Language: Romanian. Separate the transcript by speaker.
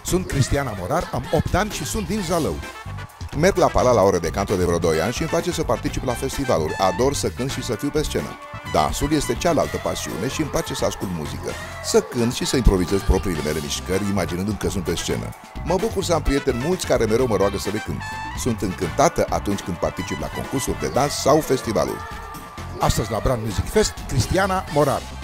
Speaker 1: Sunt Cristiana Morar, am 8 ani și sunt din Zalău.
Speaker 2: Merg la Palat la ore de canto de vreo 2 ani și îmi place să particip la festivaluri. Ador să cânt și să fiu pe scenă. Dansul este cealaltă pasiune și îmi place să ascult muzică, să cânt și să improvizez propriile mele mișcări, imaginându-mi că sunt pe scenă. Mă bucur să am prieteni mulți care mereu mă roagă să le cânt. Sunt încântată atunci când particip la concursuri de dans sau festivaluri.
Speaker 1: Astăzi la Brand Music Fest, Cristiana Morar.